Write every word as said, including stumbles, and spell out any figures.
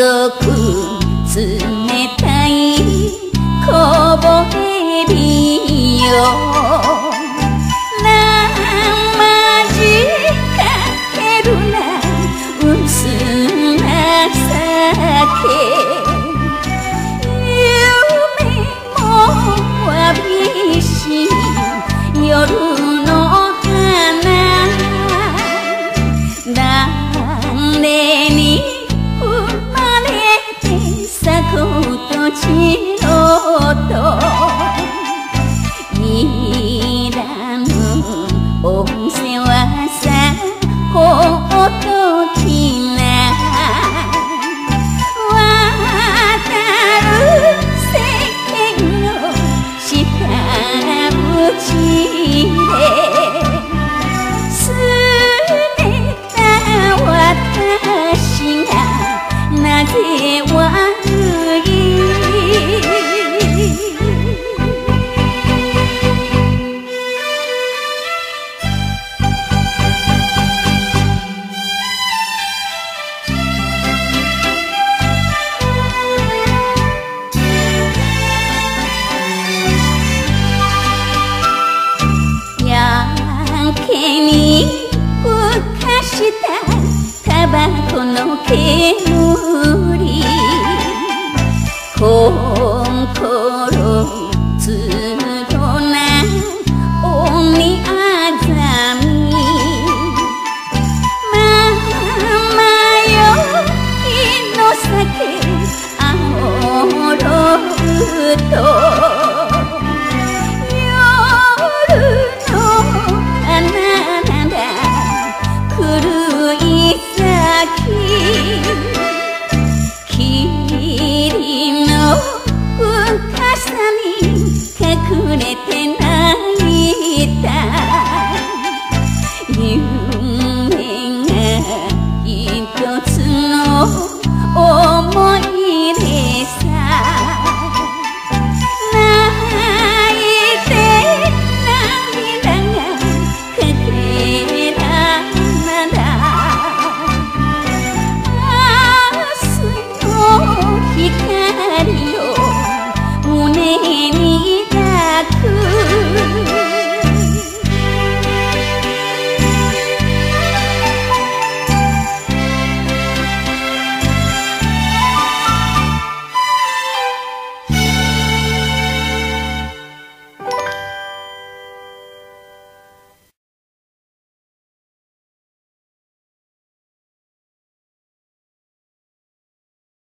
ごく冷たいこぼれ日よ生じかけるな薄な酒夢もわびしい夜の花誰に生まれて咲こうと散ろうといらぬお世話さほっときな渡る世間の下縁ですねた私がなぜ悪いやけにふかしたタバコの煙心つろな鬼あざみママよいの酒あおろうと